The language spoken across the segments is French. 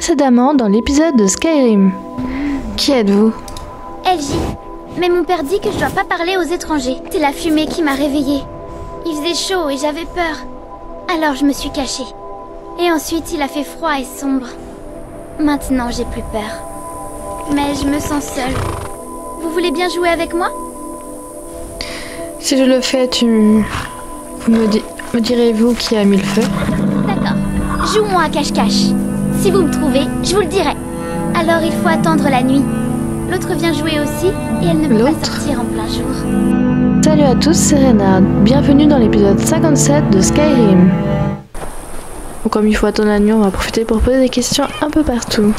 Précédemment dans l'épisode de Skyrim. Qui êtes-vous? LJ. Mais mon père dit que je dois pas parler aux étrangers. C'est la fumée qui m'a réveillée. Il faisait chaud et j'avais peur. Alors je me suis cachée. Et ensuite il a fait froid et sombre. Maintenant j'ai plus peur. Mais je me sens seule. Vous voulez bien jouer avec moi? Si je le fais, vous me direz-vous qui a mis le feu? D'accord. Joue-moi à cache-cache. Si vous me trouvez, je vous le dirai. Alors il faut attendre la nuit. L'autre vient jouer aussi et elle ne peut pas sortir en plein jour. Salut à tous, c'est Reynard. Bienvenue dans l'épisode 57 de Skyrim. Bon, comme il faut attendre la nuit, on va profiter pour poser des questions un peu partout.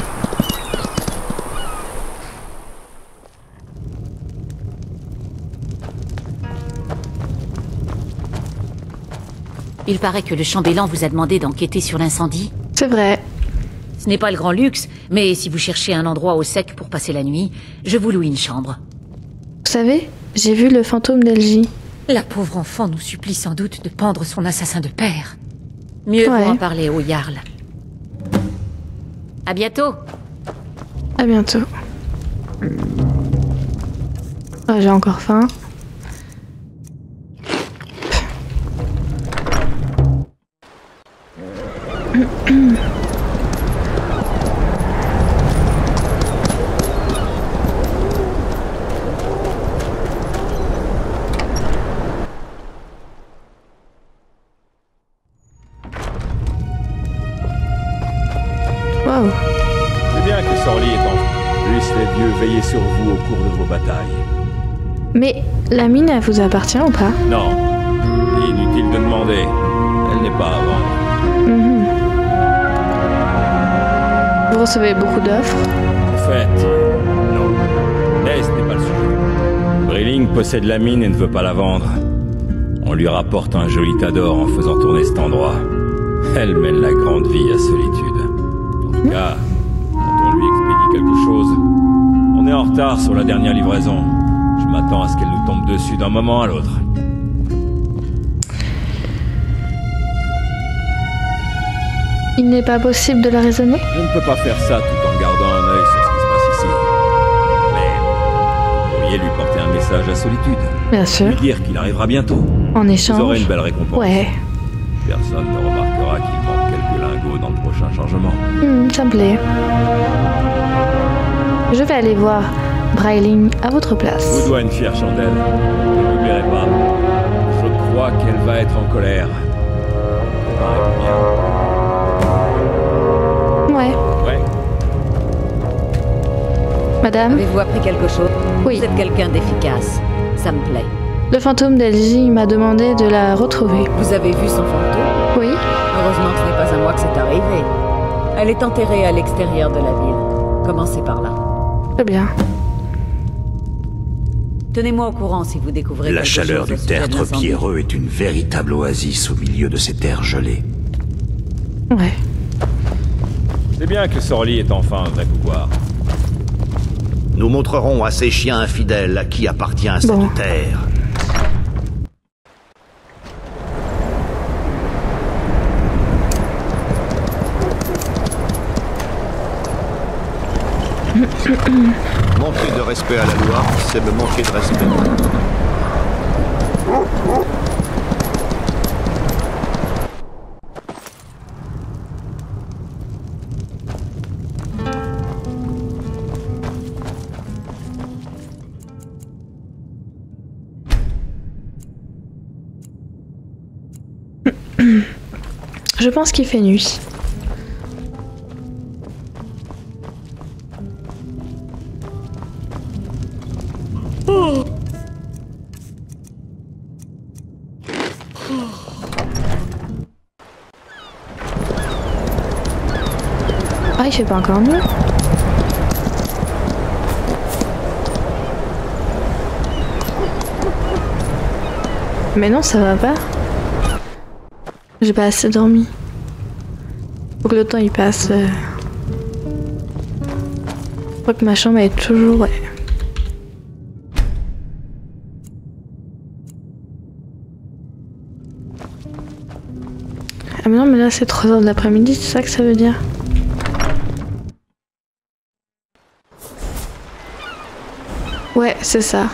Il paraît que le chambellan vous a demandé d'enquêter sur l'incendie. C'est vrai. Ce n'est pas le grand luxe, mais si vous cherchez un endroit au sec pour passer la nuit, je vous loue une chambre. Vous savez, j'ai vu le fantôme d'LJ. La pauvre enfant nous supplie sans doute de pendre son assassin de père. Mieux vaut en parler au Jarl. À bientôt. À bientôt. Ah, j'ai encore faim. Wow. C'est bien que Sorli est en... Puissent les dieux veiller sur vous au cours de vos batailles. Mais la mine, elle vous appartient ou pas? Non. Inutile de demander. Elle n'est pas à vendre. Vous recevez beaucoup d'offres? En fait, non. Mais ce n'est pas le sujet. Brilling possède la mine et ne veut pas la vendre. On lui rapporte un joli tas d'or en faisant tourner cet endroit. Elle mène la grande vie à Solitude. En tout cas, quand on lui expédie quelque chose, on est en retard sur la dernière livraison. Je m'attends à ce qu'elle nous tombe dessus d'un moment à l'autre. Il n'est pas possible de la raisonner? Je ne peux pas faire ça tout en gardant un œil sur ce qui se passe ici. Mais vous pourriez lui porter un message à Solitude. Bien sûr. Lui dire qu'il arrivera bientôt. En échange. Vous aurez une belle récompense. Ouais. Personne ne remarquera qu'il manque quelques lingots dans le prochain chargement. Ça me plaît. Je vais aller voir Brilling à votre place. Vous dois une fière chandelle. Ne l'oublierez pas. Je crois qu'elle va être en colère. Préparez-vous bien. Ouais. Ouais. Madame? Avez-vous appris quelque chose? Oui. Vous êtes quelqu'un d'efficace. Ça me plaît. Le fantôme d'LJ m'a demandé de la retrouver. Vous avez vu son fantôme? Oui. Heureusement que ce n'est pas à moi que c'est arrivé. Elle est enterrée à l'extérieur de la ville. Commencez par là. Très bien. Tenez-moi au courant si vous découvrez La quelque chaleur chose au du sujet de tertre l'incendie. pierreux est une véritable oasis au milieu de ces terres gelées. Ouais. C'est bien que Sorli est enfin un vrai pouvoir. Nous montrerons à ces chiens infidèles à qui appartient cette terre. Manquer de respect à la loi, c'est me manquer de respect. Je pense qu'il fait nuit. Ah, il fait pas encore mieux. Mais non, ça va pas. J'ai pas assez dormi. Faut que le temps il passe. Je crois que ma chambre est toujours... Ouais. Ah mais non, mais là c'est 3 h de l'après-midi, c'est ça que ça veut dire? Ouais, c'est ça.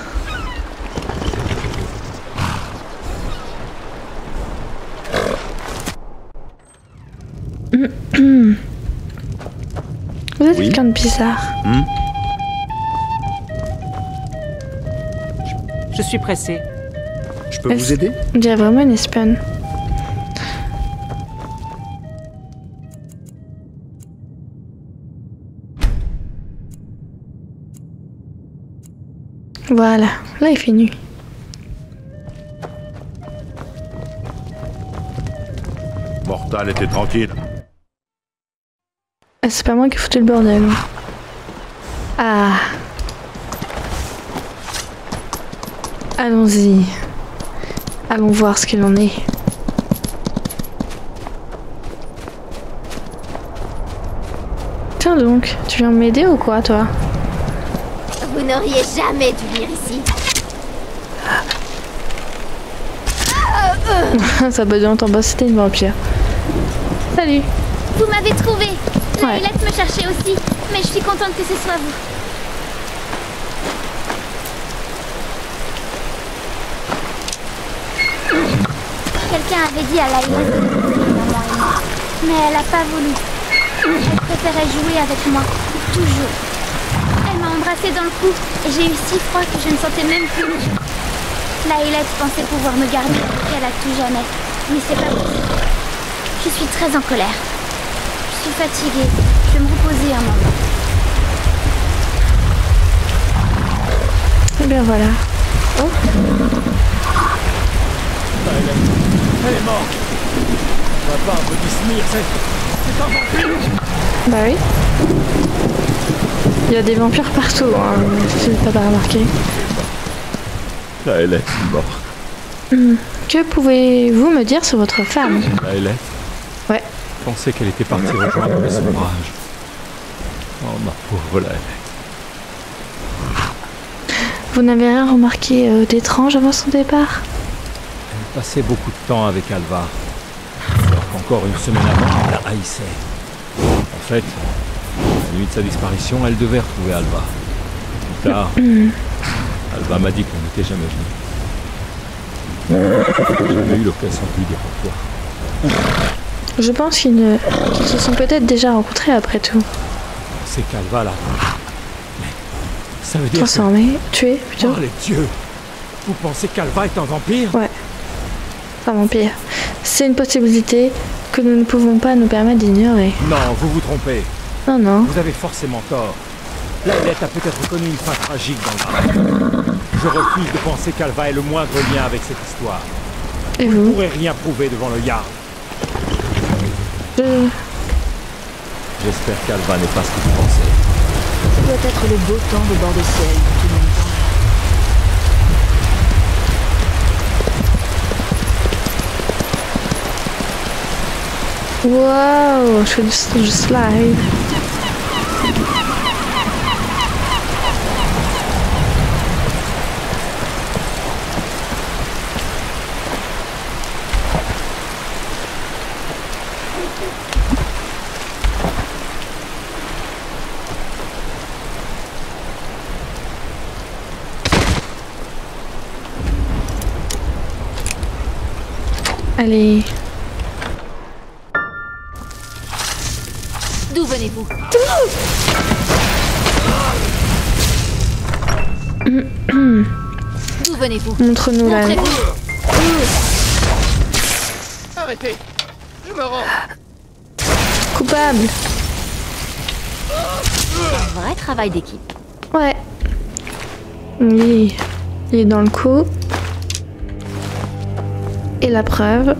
Vous êtes quelqu'un de bizarre. Je suis pressé. Je peux vous aider? On dirait vraiment une espionne. Voilà, là il fait nuit. Mortal était tranquille. C'est pas moi qui ai foutu le bordel. Ah. Allons-y. Allons voir ce qu'il en est. Tiens donc, tu viens m'aider ou quoi toi? Vous n'auriez jamais dû venir ici. Ça peut bien t'en c'était une vampire. Salut. Vous m'avez trouvé. Ouais. Lailette me cherchait aussi, mais je suis contente que ce soit vous. Quelqu'un avait dit à Lailette de m'épouser, maman et moi, mais elle n'a pas voulu. Elle préférait jouer avec moi, toujours. Elle m'a embrassée dans le cou et j'ai eu si froid que je ne sentais même plus mes joues. Lailette pensait pouvoir me garder avec elle à tout jamais, mais c'est pas possible. Je suis très en colère. Je suis fatiguée. Je vais me reposer un moment. Et bien voilà. Oh. Elle est morte. On va pas un petit smir, c'est un vampire. Bah oui. Il y a des vampires partout, hein, si t'as pas remarqué. Là, elle est morte. Que pouvez-vous me dire sur votre femme? Là, elle est. Ouais. Je pensais qu'elle était partie rejoindre les ombrages. Oh, ma pauvre Laëlle. Vous n'avez rien remarqué d'étrange avant son départ? Elle passait beaucoup de temps avec Alva. Alors qu'encore une semaine avant, elle la haïssait. En fait, la nuit de sa disparition, elle devait retrouver Alva. Plus tard, Alva m'a dit qu'on n'était jamais venu. J'ai jamais eu l'occasion de lui dire pourquoi. Je pense qu'ils se sont peut-être déjà rencontrés après tout. C'est qu'Alva là. Mais ça veut dire Transformé, tué, que... plutôt. Oh les dieux! Vous pensez qu'Alva est un vampire? Ouais. Pas vampire. C'est une possibilité que nous ne pouvons pas nous permettre d'ignorer. Non, vous vous trompez. Non, non. Vous avez forcément tort. Laëllette a peut-être connu une fin tragique dans le drame. Je refuse de penser qu'Alva ait le moindre lien avec cette histoire. Et Vous ne vous? pourrez rien prouver devant le Yard. J'espère qu'Alva n'est pas ce que vous pensez. Ce doit être le beau temps de bord de ciel dont tout le monde parle. Wow, je fais du slide. Allez. D'où venez-vous? D'où venez-vous? Montre-nous la... Arrêtez! Je me rends! Coupable. Un vrai travail d'équipe. Ouais. Oui. Il est dans le coup. Et la preuve.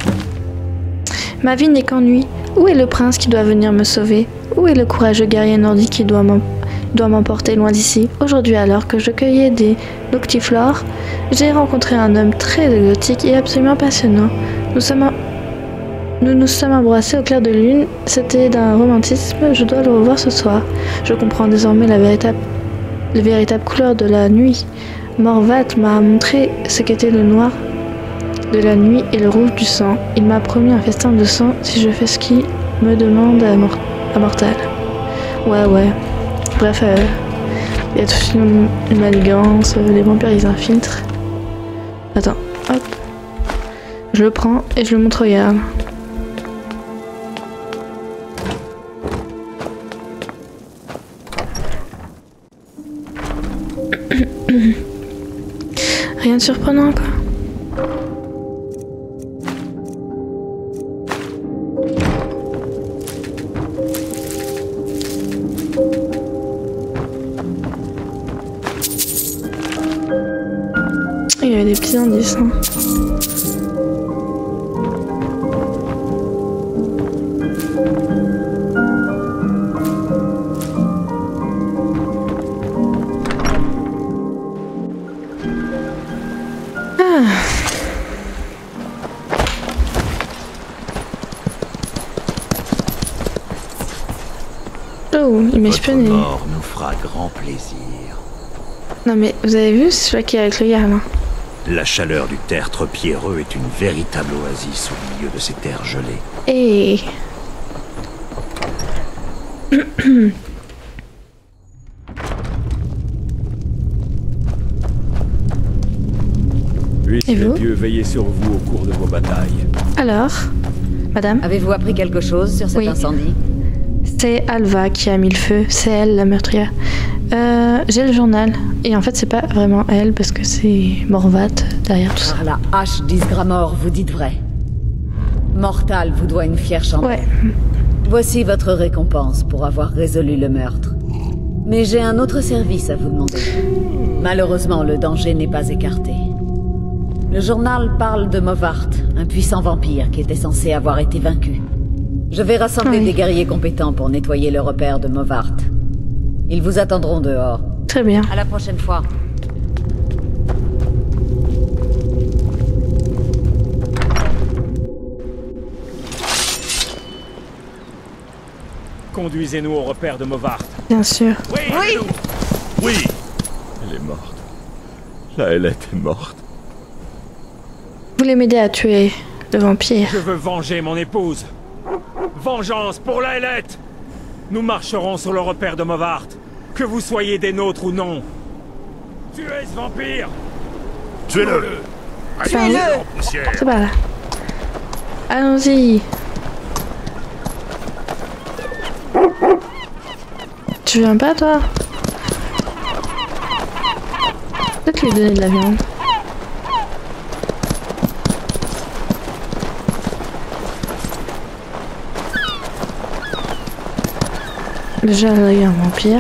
Ma vie n'est qu'ennui. Où est le prince qui doit venir me sauver? Où est le courageux guerrier nordique qui doit m'emporter loin d'ici? Aujourd'hui, alors que je cueillais des noctiflores, j'ai rencontré un homme très exotique et absolument passionnant. Nous nous sommes embrassés au clair de lune. C'était d'un romantisme. Je dois le revoir ce soir. Je comprends désormais les véritables couleurs de la nuit. Morvat m'a montré ce qu'était le noir de la nuit et le rouge du sang. Il m'a promis un festin de sang si je fais ce qu'il me demande à Mortal. Ouais. Bref, Il y a toute une manigance, les vampires ils infiltrent. Attends, hop. Je le prends et je le montre au Jarl. Rien de surprenant quoi. Il y avait des petits indices. Hein. Oh, il m'espionnait. Votre mort nous fera grand plaisir. Non mais vous avez vu, c'est celui qui est avec le Jarl. Hein. La chaleur du tertre pierreux est une véritable oasis au milieu de ces terres gelées. Et Puisse Et les vous dieux veiller sur vous au cours de vos batailles. alors, madame, Avez-vous appris quelque chose sur cet Oui. incendie? c'est Alva qui a mis le feu. C'est elle la meurtrière. J'ai le journal. Et en fait, c'est pas vraiment elle parce que c'est Morvat derrière tout ça. Par la hache d'Isgramor, vous dites vrai. Mortal vous doit une fière chandelle. Ouais. Voici votre récompense pour avoir résolu le meurtre. Mais j'ai un autre service à vous demander. Malheureusement, le danger n'est pas écarté. Le journal parle de Movart, un puissant vampire qui était censé avoir été vaincu. Je vais rassembler Oui. des guerriers compétents pour nettoyer le repère de Movart. Ils vous attendront dehors. Très bien. À la prochaine fois. Conduisez-nous au repère de Movart. Bien sûr. Oui. Oui. Elle est morte. La Ailette est morte. Vous voulez m'aider à tuer le vampire? Je veux venger mon épouse. Vengeance pour la Ailette. Nous marcherons sur le repère de Movart, que vous soyez des nôtres ou non. Tuez ce vampire. Tuez-le! Tuez-le! C'est pas là. Allons-y. Tu viens pas toi? Peut-être lui donner de la viande. Déjà là il y a un vampire.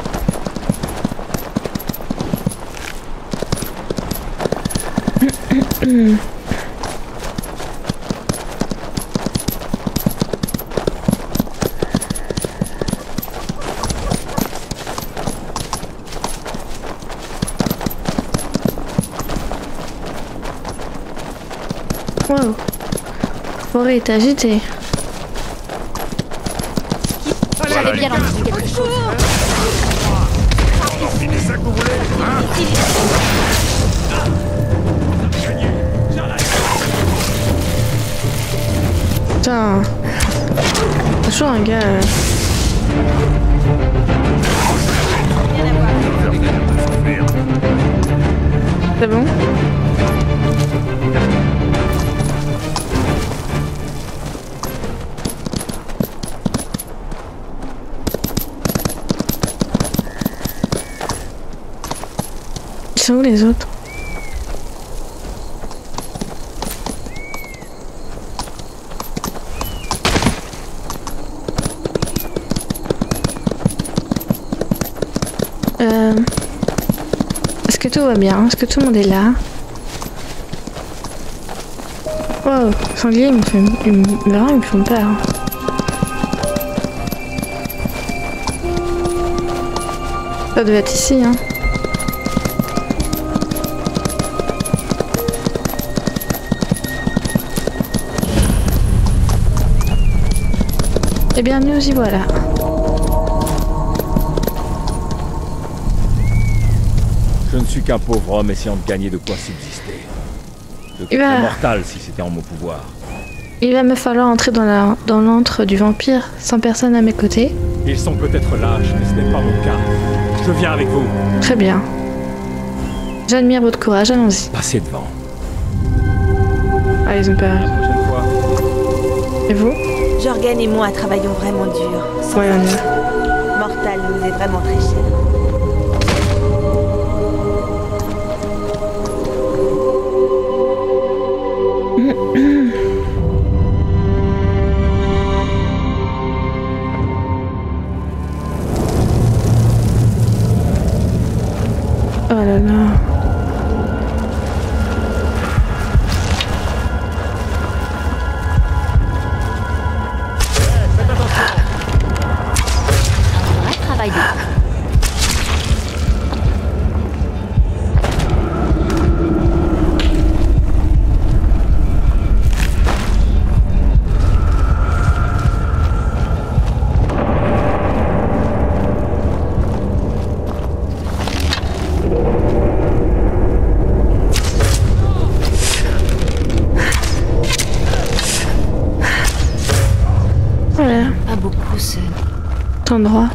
Wow. La forêt est agitée. J'avais bien entendu quelque chose. C'est ça que vous voulez, hein? Putain. C'est chaud un gars. C'est bon? Ils sont où les autres? Est-ce que tout va bien? Est-ce que tout le monde est là? Wow, sanglier, ils me font peur. Ça devait être ici, hein. Eh bien, nous y voilà. Je ne suis qu'un pauvre homme essayant de gagner de quoi subsister. Je serais mortal si c'était en mon pouvoir. Il va me falloir entrer dans l'antre du vampire sans personne à mes côtés. Ils sont peut-être lâches, mais ce n'est pas mon cas. Je viens avec vous. Très bien. J'admire votre courage, allons-y. Passez devant. Ah, ils ont peur. La prochaine fois. Et vous? Jorgen et moi travaillons vraiment dur. Sans Ouais, on y argent. Mortal nous est vraiment très cher. Oh là là. Un vrai travail d'équipe. Voilà, Pas beaucoup, ce... cet endroit.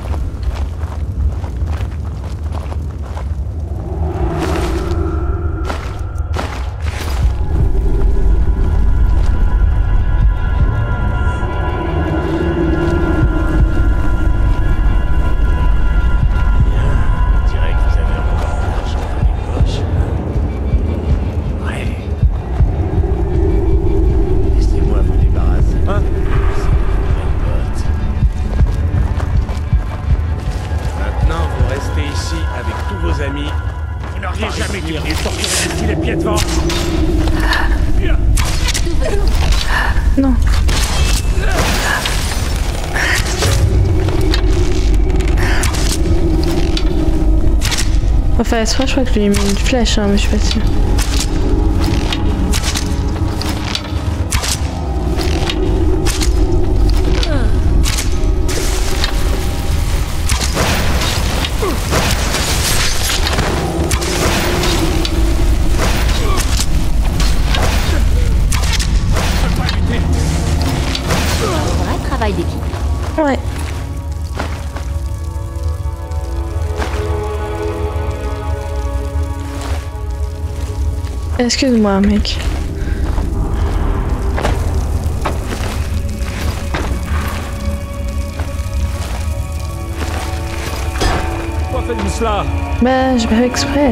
On dirait que vous avez encore de l'argent dans les poches. Ouais. Laissez-moi vous débarrasser. Hein? Maintenant, vous restez ici avec tous vos amis. Vous n'auriez jamais dû sortir d'ici les pieds devant. Non. Enfin, soit je crois que je lui ai mis une flèche, hein, mais je suis pas sûre. Un vrai travail d'équipe. Ouais. Excuse-moi, mec. Pourquoi faites-vous cela? Bah, j'ai pas fait exprès.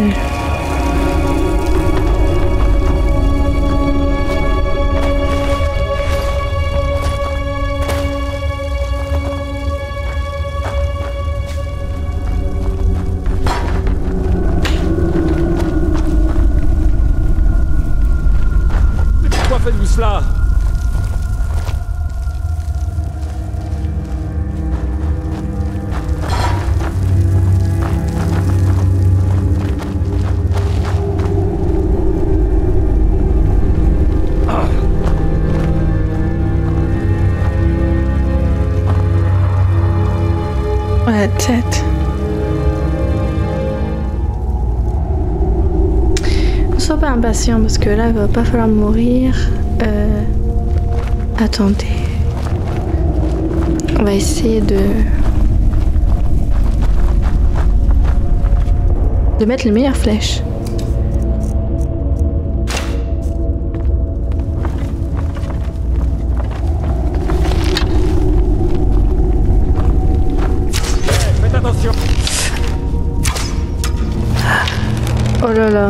Pourquoi faites-vous cela? Ouais, la tête. Ne sois pas impatient parce que là, il va pas falloir mourir. Attendez. On va essayer de mettre les meilleures flèches. Faites attention. Oh là là.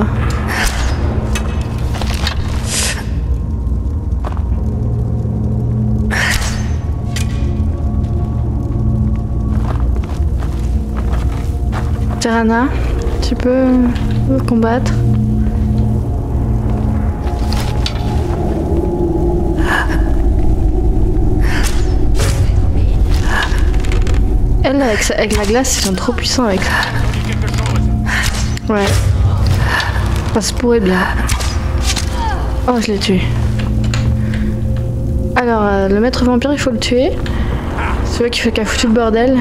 Serana, tu peux combattre? Elle, avec la glace, ils sont trop puissants avec ça. Ouais. Ça se pourrait bien. Oh, je l'ai tué. Alors, le maître vampire, il faut le tuer. Celui qui a foutu le bordel.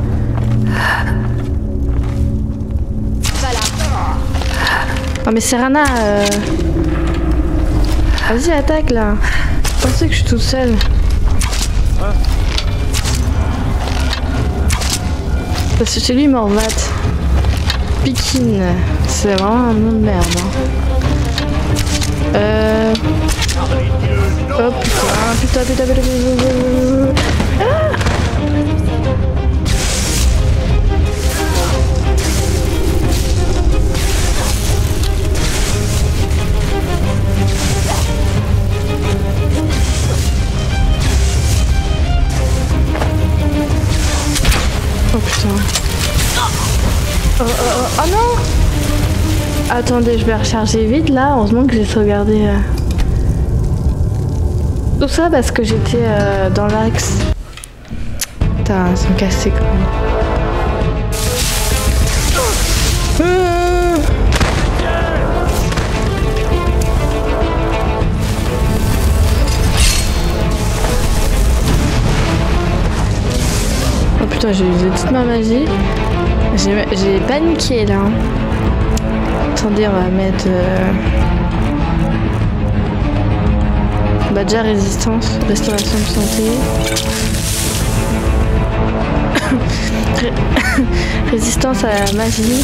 Oh mais Serana, vas-y attaque là. Je pensais que je suis toute seule. Parce que c'est lui, il m'en rate. Pikin, c'est vraiment un nom de merde. Hein. Oh putain. Ah. Oh putain. Oh non. Attendez, je vais recharger vite là. Heureusement que j'ai sauvegardé tout ça parce que j'étais dans l'axe. Putain, ils sont cassés quand même. Oh putain, j'ai usé toute ma magie. J'ai paniqué là. Attendez, on va mettre déjà résistance, restauration de santé. Résistance à la magie.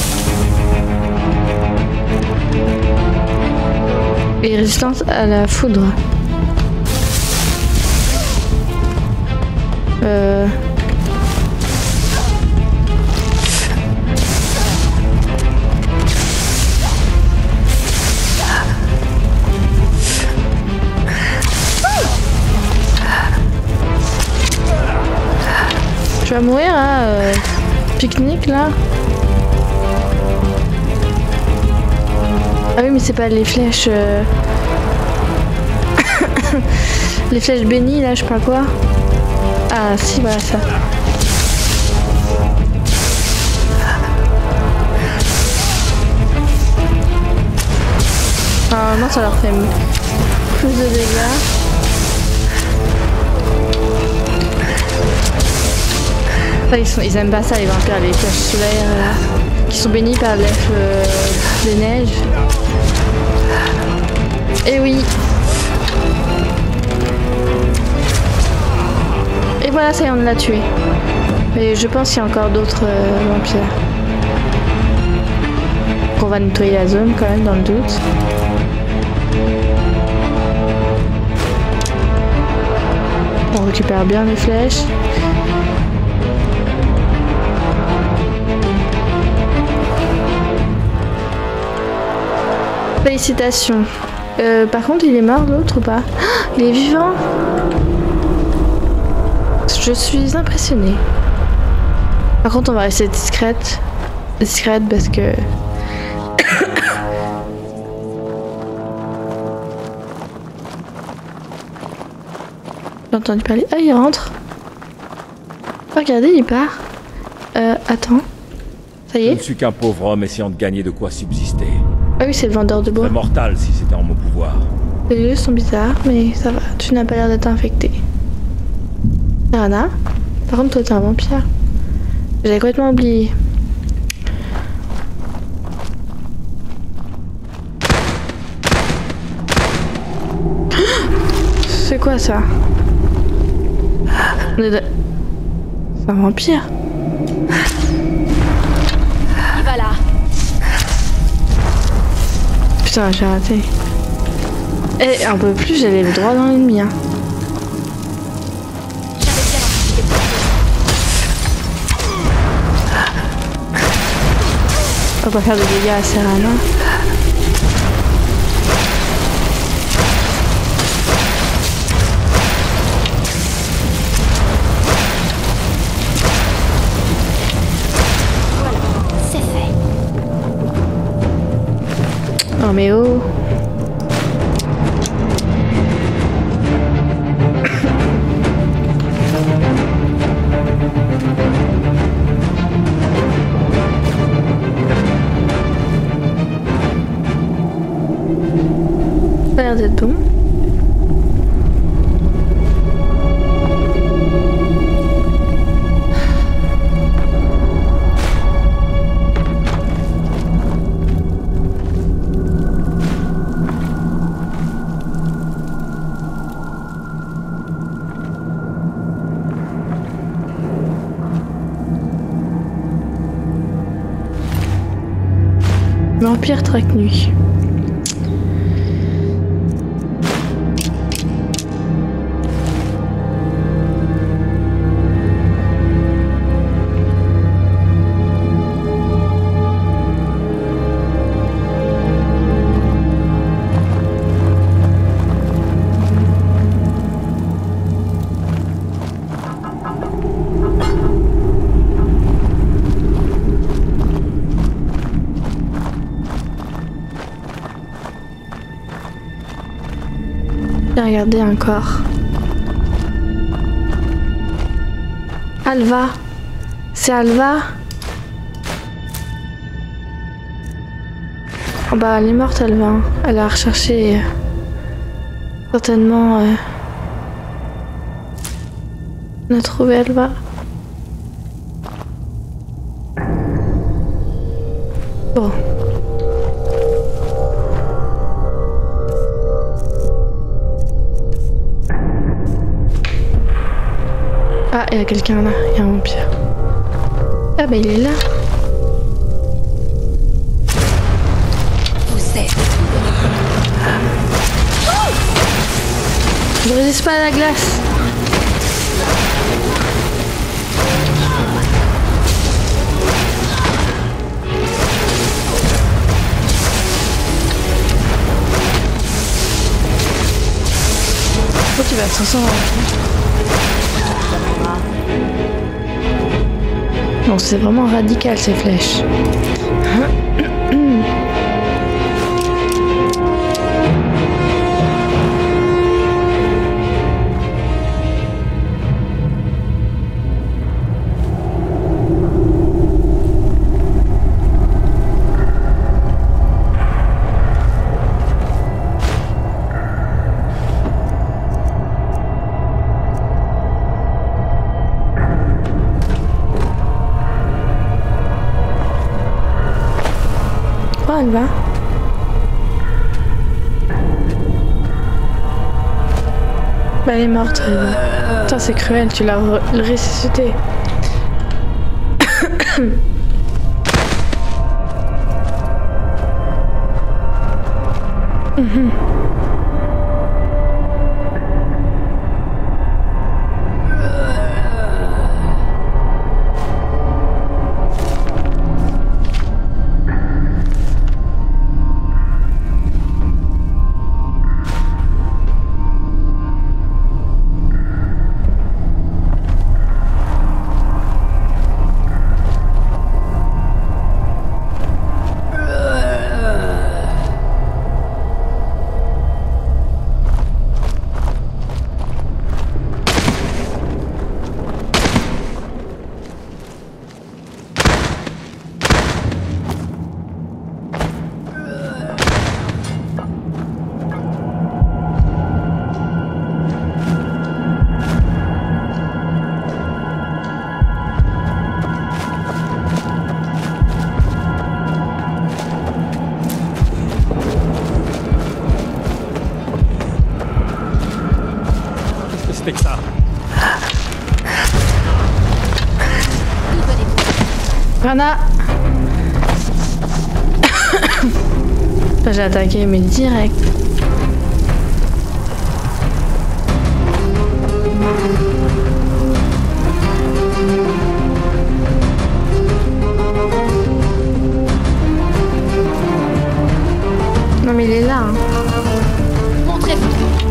Et résistance à la foudre. Je vais mourir là, pique-nique là. Ah oui mais c'est pas les flèches les flèches bénies là, je sais pas quoi. Ah si voilà ça. Ah non ça leur fait plus de dégâts. Ça, ils aiment pas ça les vampires, les flèches solaires là, qui sont bénis par l'elfe des neiges. Et oui. Et voilà, ça y est, on l'a tué. Mais je pense qu'il y a encore d'autres vampires. Donc on va nettoyer la zone quand même dans le doute. On récupère bien les flèches. Félicitations. Par contre, il est mort l'autre ou pas? Il est vivant. Je suis impressionnée. Par contre, on va rester discrète parce que... J'ai entendu parler. Ah, il rentre. Regardez, il part. Attends. Ça y est? Je ne suis qu'un pauvre homme essayant de gagner de quoi subsister. Ah oui, c'est le vendeur de bois. Très mortal si c'était en mon pouvoir. Les lieux sont bizarres, mais ça va. Tu n'as pas l'air d'être infecté. Rana, par contre, toi, t'es un vampire. J'avais complètement oublié. C'est quoi ça? C'est un vampire. Il va là. Putain, j'ai raté. Et un peu plus, j'allais droit dans l'ennemi. Hein. On va faire des dégâts à Serana. C'est fait. Oh mais oh. Ça a l'air d'être bon. Vampire traque nuit. Regardez un corps. Alva. C'est Alva. Oh bah elle est morte Alva. Elle a recherché certainement on a trouvé Alva. Bon. Ah, il y a quelqu'un là, il y a un vampire. Ah bah il est là. Vous êtes... Je résiste pas à la glace. Pourquoi tu vas te ressentir? Non, c'est vraiment radical ces flèches. Oh, elle va. Bah, elle est morte. Putain, c'est cruel, tu l'as ressuscitée. Que ça. Rana. J'ai attaqué mais direct. Non mais il est là. Hein. Montrez-vous.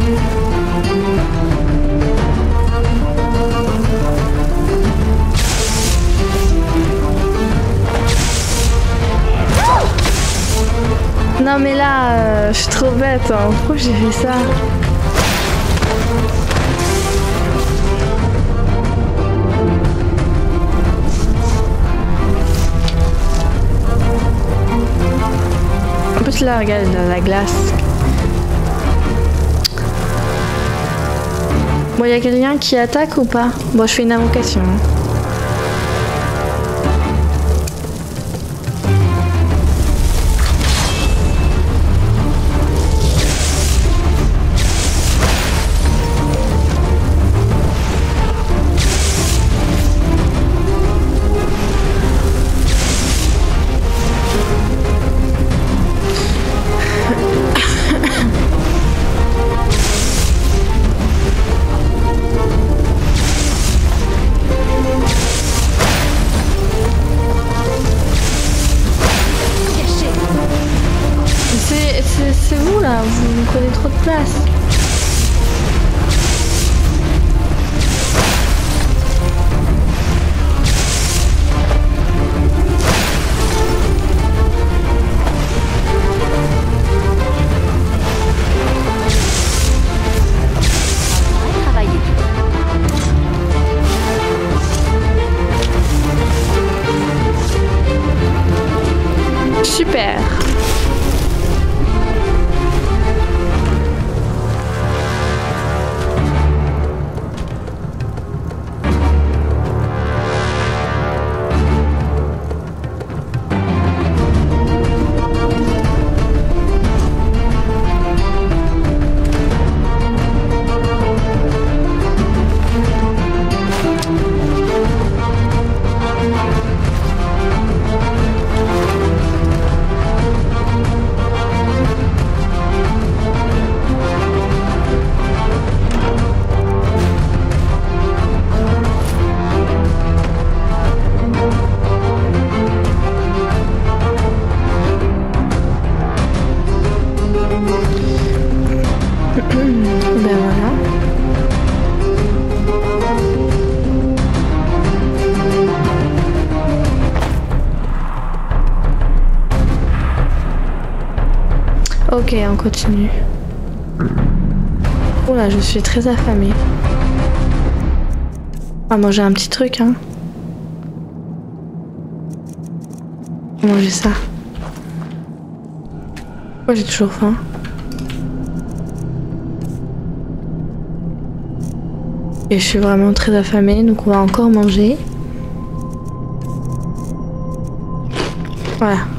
Non mais là, je suis trop bête, hein. Pourquoi j'ai fait ça? En plus là, regarde, la glace. Bon, il y a quelqu'un qui attaque ou pas? Bon, je fais une invocation. prenez trop de place. Super. Ben voilà. Ok, on continue. Oula, je suis très affamée. On va manger un petit truc, hein. On va manger ça. Moi, j'ai toujours faim. Et je suis vraiment très affamée, donc on va encore manger. Voilà.